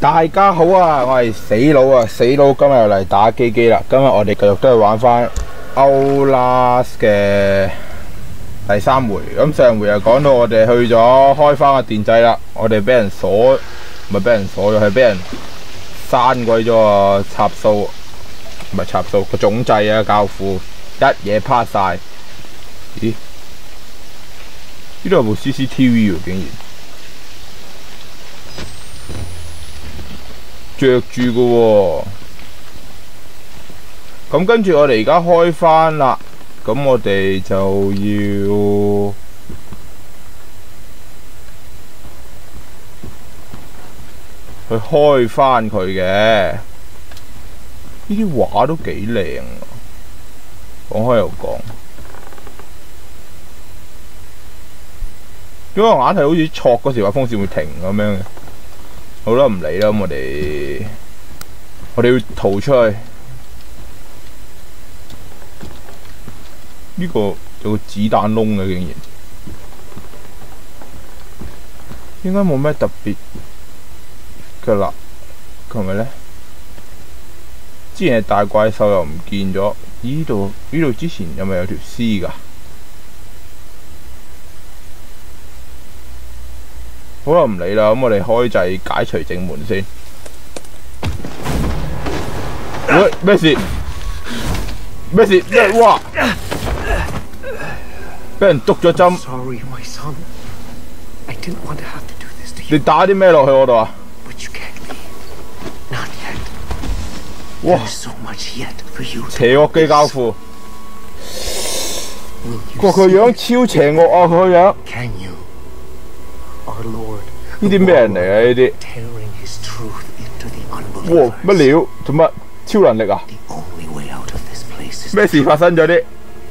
大家好啊，我係死佬啊，死佬今日又嚟打機啦。今日我哋繼續都係玩翻 Outlast 嘅第3回。咁上回又講到我哋去咗開翻個電掣啦，我哋俾人鎖，唔係俾人鎖咗，係俾人刪鬼咗個插數，唔係插數個總掣啊，教父一嘢趴晒。咦？呢度有部 CCTV 喎，竟然着住嘅喎。咁跟住我哋而家開翻啦，咁我哋就要去開翻佢嘅。呢啲畫都幾靚啊！講開又講，因為我硬係好似錯嗰時話風扇會停咁樣嘅。好啦，唔理啦，咁我哋要逃出去。呢個有個子彈窿嘅，竟然應該冇咩特別㗎啦，係咪咧？之前係大怪獸又唔見咗，呢度之前有咪有條屍㗎？好啦，唔理啦，咁我哋開掣解除正門先。喂，咩事？咩事？哇！俾人篤咗針。你打啲咩落去我度啊？哇！邪惡嘅教父。哇！佢個樣超邪惡啊！佢個樣。呢啲咩人嚟啊？呢啲哇乜料？做乜超能力啊？咩事發生咗啲？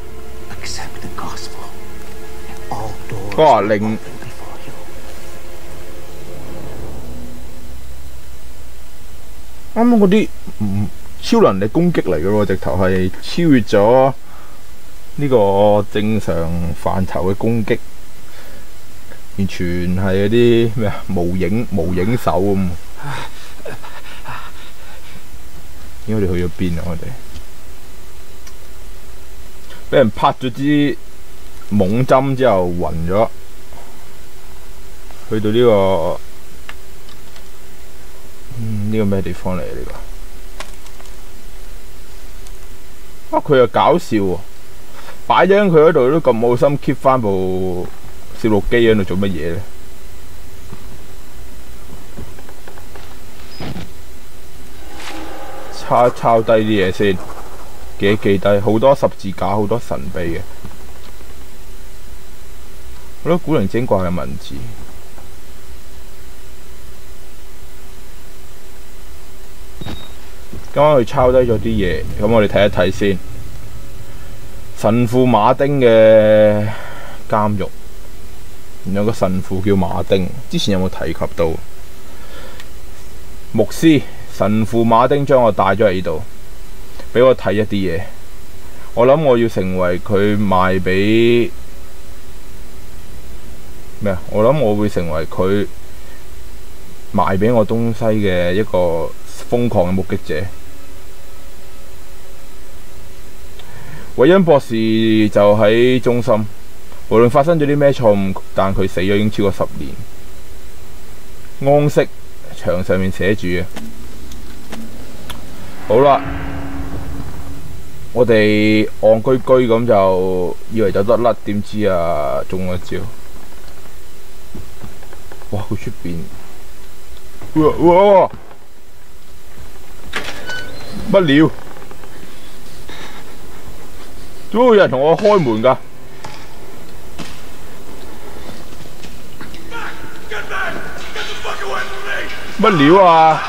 哇靈！啱啱嗰啲超能力攻擊嚟嘅喎，直頭係超越咗呢個正常範疇嘅攻擊。完全係嗰啲咩啊，無影手咁。我哋去咗邊啊？我哋俾人拍咗支懵針之後暈咗，去到呢個呢個咩地方嚟？呢個佢又搞笑喎，擺咗喺佢嗰度都咁冇心 keep 翻部攝錄機喺度做乜嘢咧？抄低啲嘢先，記低好多十字架，好多神秘嘅，好多古靈精怪嘅文字。啱啱佢抄低咗啲嘢，咁我哋睇一睇先。神父馬丁嘅監獄。有個神父叫馬丁，之前有冇提及到？牧師神父馬丁將我帶咗嚟呢度，俾我睇一啲嘢。我諗我要成為佢賣俾咩啊？我諗我會成為佢賣俾我東西嘅一個瘋狂嘅目擊者。韋恩博士就喺中心。無論發生咗啲咩錯誤，但佢死咗已經超過10年。安息牆上面寫住嘅。好啦，我哋戇居居咁就以為就得甩，點知啊中咗招。哇！佢出邊，哇！乜料？點解有人同我開門㗎？乜料啊？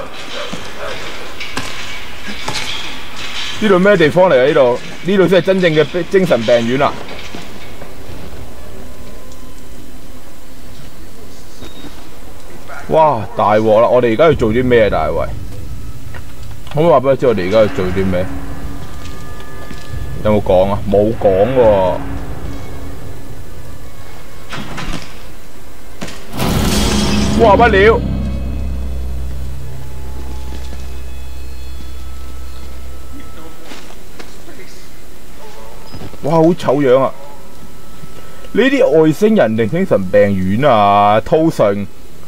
呢度咩地方嚟啊？呢度先係真正嘅精神病院啊！哇！大鑊啦！我哋而家要做啲咩啊？大衛，可唔可以話俾我知我哋而家要做啲咩？有冇講啊？冇講喎。哇！乜料？ 哇，好醜樣啊！呢啲外星人定精神病院啊？濤盛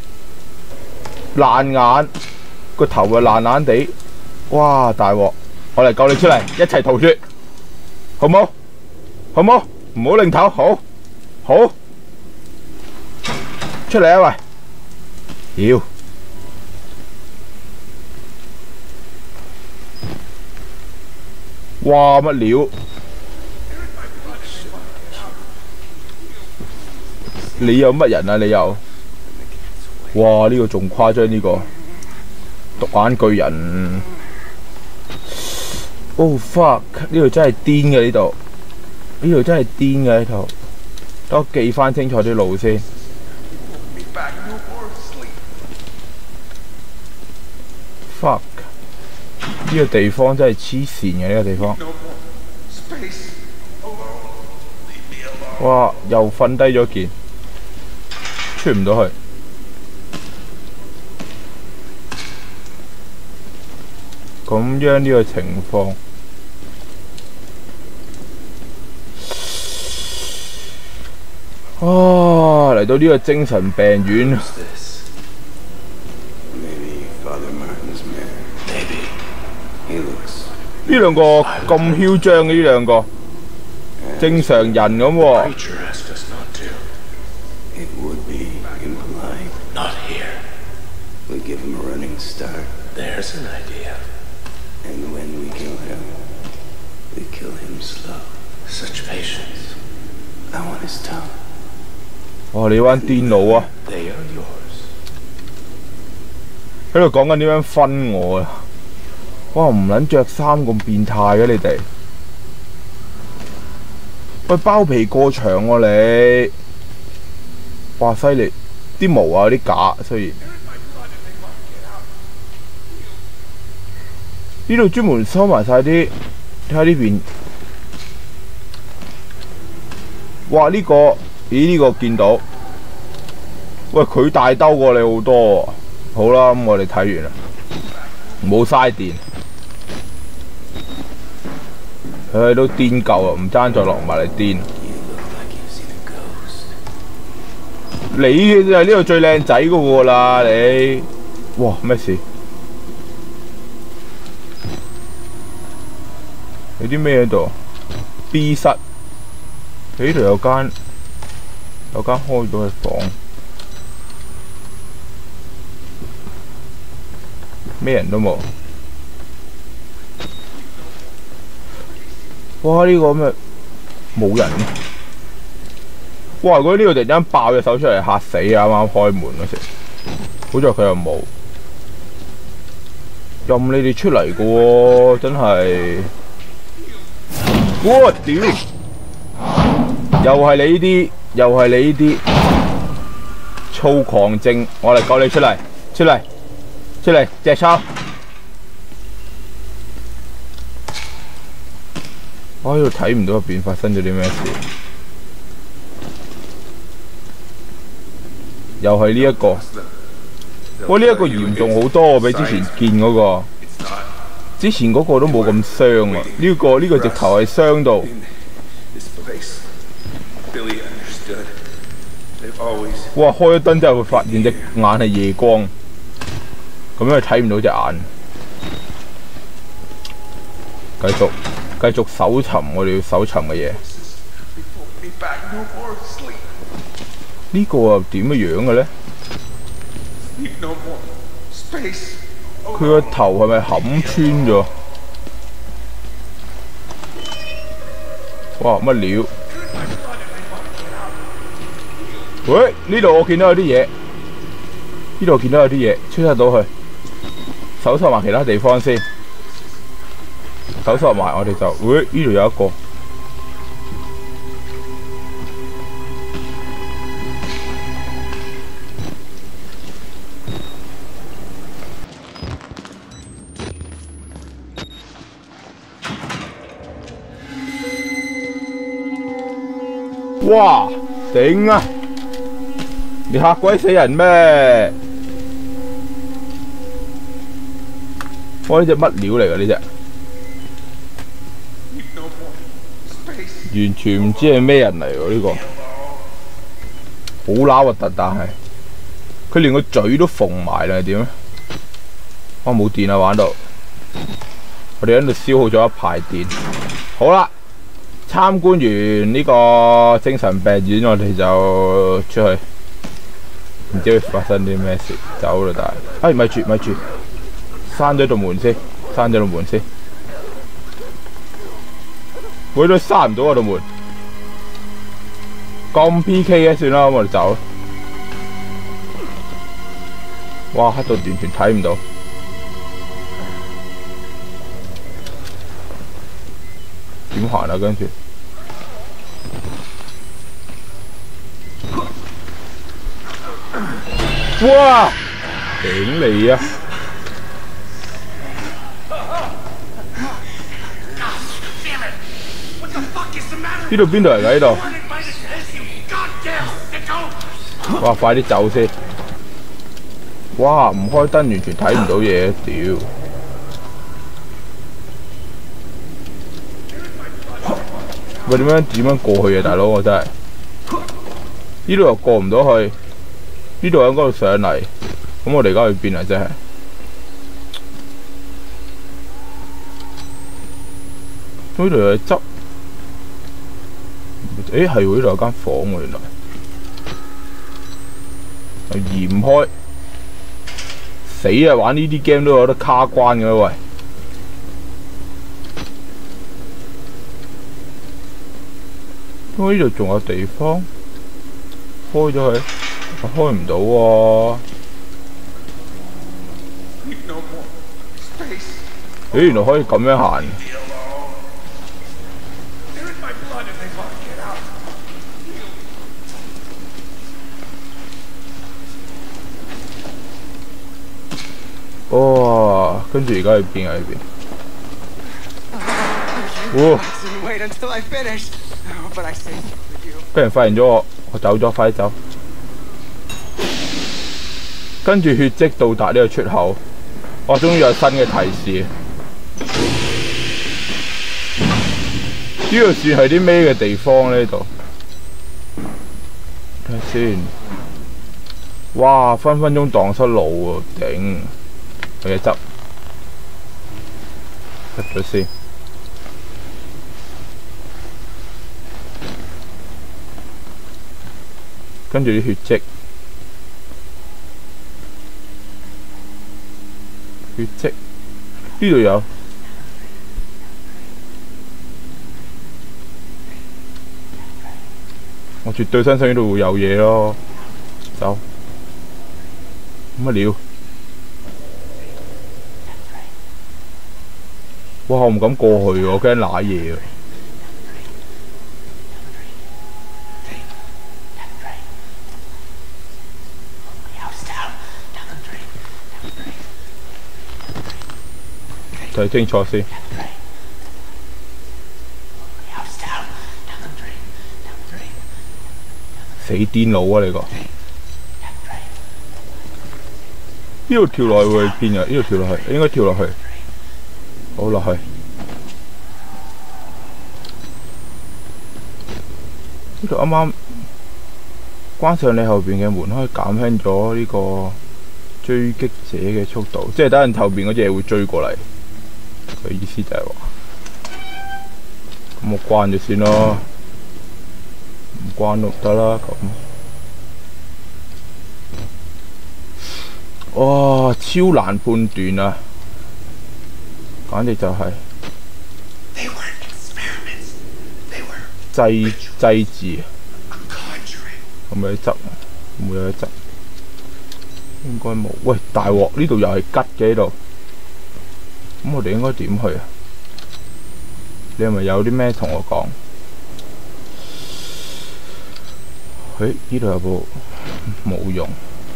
爛眼，個頭又爛爛地，哇！大鑊！我嚟救你出嚟，一齊逃脫，好冇？好冇？唔好擰頭，好，好，出嚟啊喂！妖！哇！乜料？你有乜人啊？你又？哇！呢個仲誇張呢個獨眼巨人。Oh fuck！呢度真係癲嘅呢度，呢度真係癲嘅呢度。等我記翻清楚啲路先。Fuck！呢個地方真係黐線嘅呢個地方。哇！又瞓低咗件，出唔到去。咁樣呢個情況，啊！嚟到呢個精神病院。呢兩個咁囂張嘅呢兩個，正常人咁喎。 And when we kill him, we kill him slow. Such patience. I want his tongue. 哇！你班癲佬啊！ They are yours. 喺度講緊點樣分我啊！哇！唔撚着衫咁變態嘅你哋，喂包皮過長喎你！哇！犀利，啲毛啊有啲假，雖然。呢度專門收埋晒啲，睇下呢邊。哇！呢個，咦？呢個見到，喂佢大兜過你好多喎。好啦，咁我哋睇完啦，唔好嘥電。佢都癲夠啊，唔爭再落埋嚟癲。你就係呢度最靚仔嗰個啦，你。哇！咩事？有啲咩喺度 ？B 室，呢度有間開咗嘅房，咩人都冇。哇！呢個咩冇人？哇！如果呢度突然間爆隻手出嚟嚇死啊！啱啱開門嗰時，好在佢又冇，任你哋出嚟嘅喎，真係。哇！屌！又係你呢啲，又係你呢啲躁狂症，我嚟救你出嚟，出嚟，出嚟，隻抽！我喺度睇唔到入邊發生咗啲咩事，又係呢一個。哇！呢一個嚴重好多，比之前見嗰個。之前嗰個都冇咁傷啊！呢個直頭係傷到。哇！開咗燈之後，會發現隻眼係夜光，咁樣睇唔到隻眼。繼續搜尋我哋要搜尋嘅嘢。呢個又點嘅樣嘅咧？佢個頭係咪冚穿咗？哇！乜料？喂！呢度我見到有啲嘢，呢度見到有啲嘢，出得到去。搜索埋其他地方先，搜索埋我哋就，喂！呢度有一個。哇！頂啊！你嚇鬼死人咩？哇！呢隻乜料嚟㗎？呢隻完全唔知係咩人嚟喎呢個，好乸核突，但係佢連個嘴都縫埋啦，係點咧？我冇電啊，玩到我哋喺度消耗咗一排電。好啦，參觀完呢個精神病院，我哋就出去，唔知會發生啲咩事，走啦，但係，哎，咪住，閂咗道門先，會都閂唔到我道門，咁 PK 嘅算啦，咁我哋走。哇，黑到完全睇唔到。點行啊？跟住，哇！頂你啊！呢度邊度嚟㗎？呢度？哇！快啲走先！哇！唔開燈完全睇唔到嘢，屌！喂，點樣過去啊，大佬？我真係呢度又過唔到去，呢度喺嗰度上嚟，咁我哋而家去邊啊？真係呢度又執，誒係喎，呢度有間房喎，原來又移唔開，死啊！玩呢啲 game 都有得卡關嘅喂。呢度仲有地方，開咗佢，開唔到喎。咦，原來可以咁樣行。哇！跟住而家去邊啊？呢邊？哇！俾人發現咗我走咗，快啲走。跟住血跡到達呢個出口，我終於有新嘅提示。呢度算係啲咩嘅地方呢？呢度睇下先。哇！分分鐘蕩失路喎，頂！有嘢執，執咗先。跟住啲血跡，呢度有，我絕對相信呢度會有嘢咯。走，乜料？哇！我唔敢過去喎，我驚瀨嘢啊！睇清楚先。死癲佬啊！你個呢度跳落去會去邊啊？呢度跳落去，應該跳落去。好落去。呢度啱啱關上你後邊嘅門，可以減輕咗呢個追擊者嘅速度，即係等陣後邊嗰隻嘢會追過嚟。佢意思就係話，咁我關咗先咯，唔關都得啦咁。哇！超難判斷啊！簡直就係祭祀，有冇得執？冇有得執，應該冇。喂，大鑊！呢度又係吉嘅呢度，咁我哋應該點去啊？你係咪有啲咩同我講？誒，呢度有部冇用。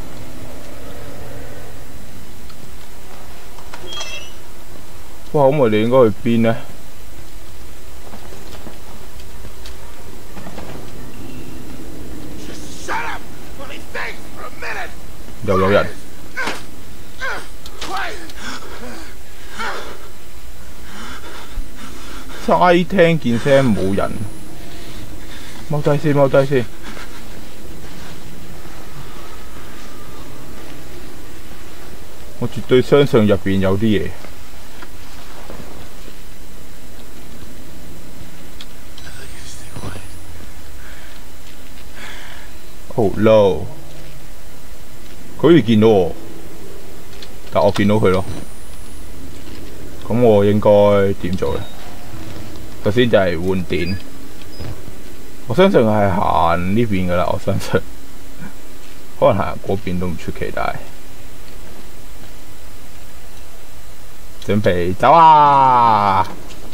哇！咁我哋應該去邊呢？又有人。齋聽見聲冇人， 踎低先，踎低先。我絕對相信入邊有啲嘢。Oh no！ 佢好似見到我，但我見到佢咯。咁我應該點做咧？首先就係換電。我相信係行呢邊噶啦，我相信。可能行嗰邊都唔出奇，但係準備走啊！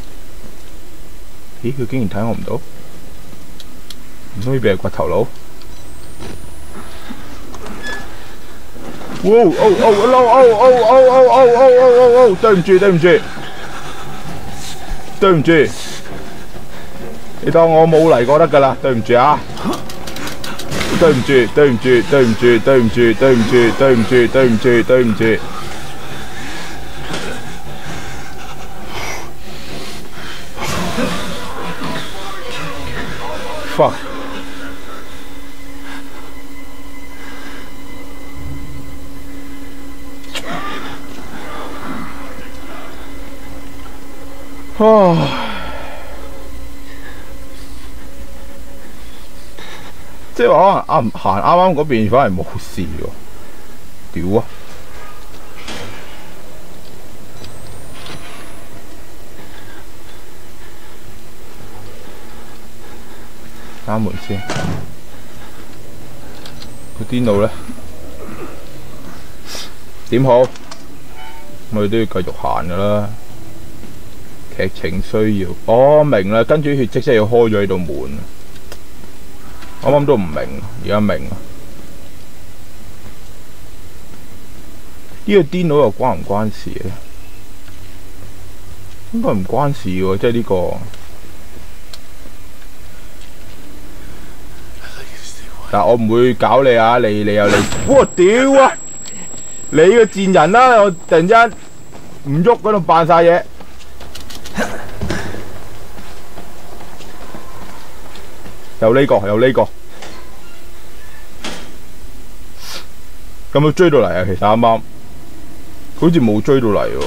咦？佢竟然睇我唔到，唔通呢邊係掘頭佬？哇！對唔住，對唔住，對唔住，你當我冇嚟過得㗎啦，對唔住啊！對唔住，對唔住，對唔住，對唔住，對唔住，對唔住，對唔住，對唔住。Fuck！即係話可能行啱啱嗰邊反而冇事喎，屌啊！閂門先，佢癲佬咧點好？我哋都要繼續行㗎啦。劇情需要，我明啦，跟住血跡即係要開咗呢度門。我啱啱都唔明，而家明啦。呢個癲佬又關唔關事咧？應該唔關事喎，即係呢個。但我唔會搞你啊！你有你，哇屌啊！你個賤人啦！我突然之間唔喐嗰度扮晒嘢。有呢個，有呢個，有冇追到嚟啊？其實啱啱，佢好似冇追到嚟喎，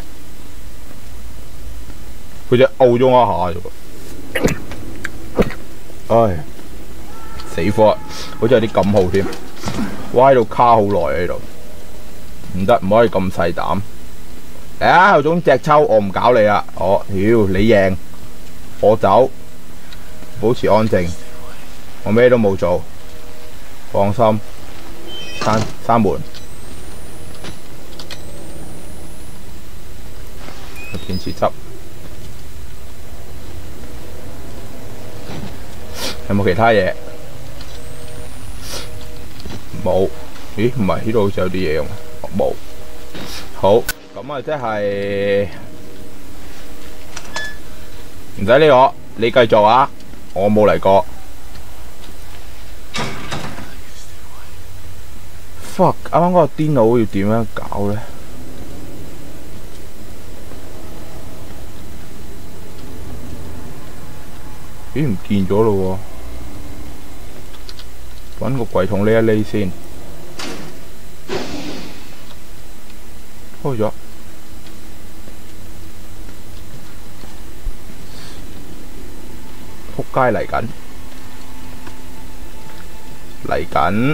佢只漚咗一下啫喎。唉，死火！好似有啲感號添，我喺度卡好耐喺度，唔得，唔可以咁細膽。嚟啊，有種隻抽，我唔搞你啦，屌你贏，我走。保持安靜，我咩都冇做，放心。閂門，電池汁，有冇其他嘢？冇。咦？唔係，呢度好似有啲嘢用。冇。好，咁啊，即係唔使理我，你繼續啊！我冇嚟過。fuck！ 啱啱嗰個癲佬要點樣搞咧？咦？唔見咗咯喎！揾個櫃桶匿一匿先。開咗。仆街嚟緊，嚟緊，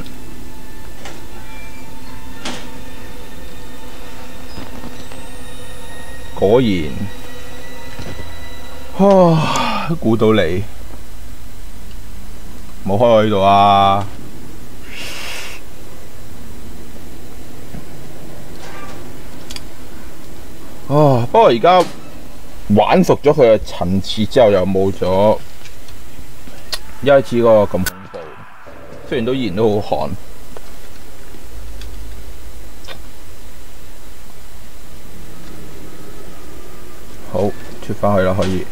果然，估到你，冇開我呢度啊！不過而家玩熟咗佢嘅層次之後，又冇咗一開始嗰個咁恐怖，雖然都依然都好寒。好，出返去啦，可以。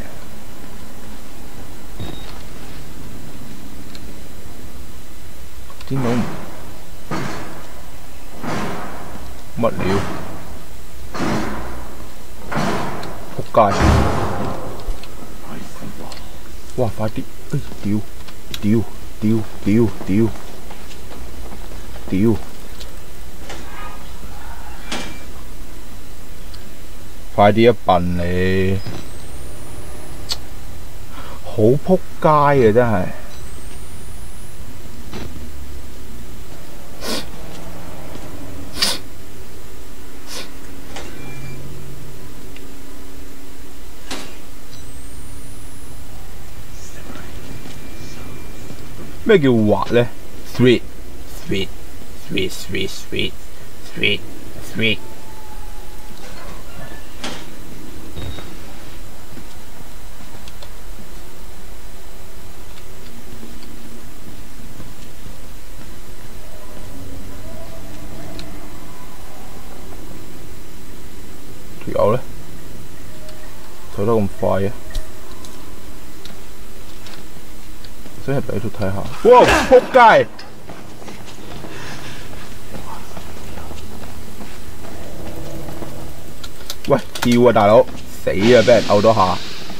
癲佬乜料？仆街！哇，快啲！屌！ 屌屌屌屌屌！快啲一笨你！好撲街啊！真係。咩叫滑咧 ？Sweet, sweet, sweet, sweet, sweet, sweet, sweet。條友咧，走得咁快嘅。想入嚟度睇下。哇！仆街！喂，跳啊大佬！死啊！俾人毆多下。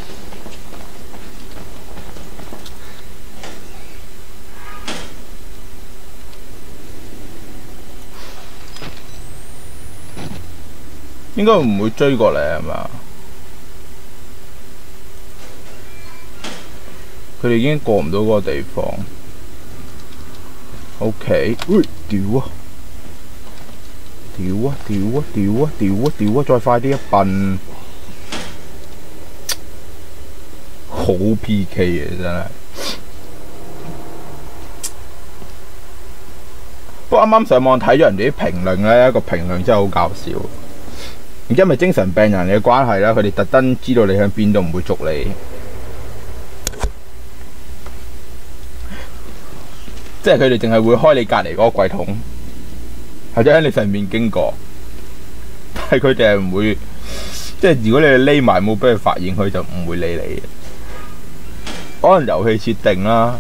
應該唔會追過嚟係嘛？佢哋已經過唔到嗰個地方。OK， 喂，屌啊！屌啊！屌啊！屌啊！屌啊！屌啊！再快啲一笨！好 PK 嘅真係。不過啱啱上網睇咗人哋啲評論咧，一個評論真係好搞笑。因為精神病人嘅關係啦，佢哋特登知道你喺邊度，唔會捉你。即係佢哋淨係會開你隔離嗰個櫃桶，或者喺你上面經過。但係佢哋係唔會，即係如果你匿埋冇俾佢發現，佢就唔會理你嘅。可能遊戲設定啦。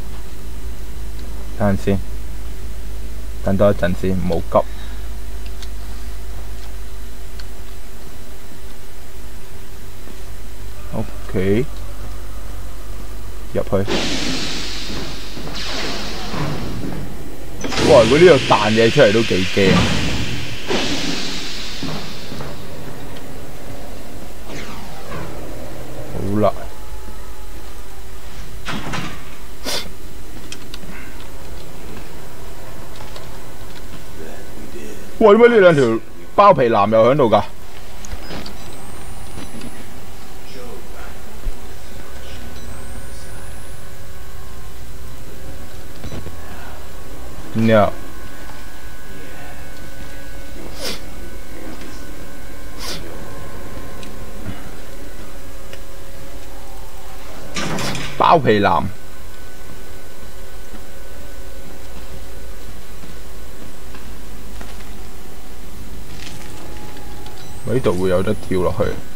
等陣先，等多一陣先，唔好急。OK， 入去。哇！如果呢度彈嘢出嚟都幾驚。好啦。哇！點解呢兩條包皮男又喺度㗎？No。包皮男。呢度會有得跳落去。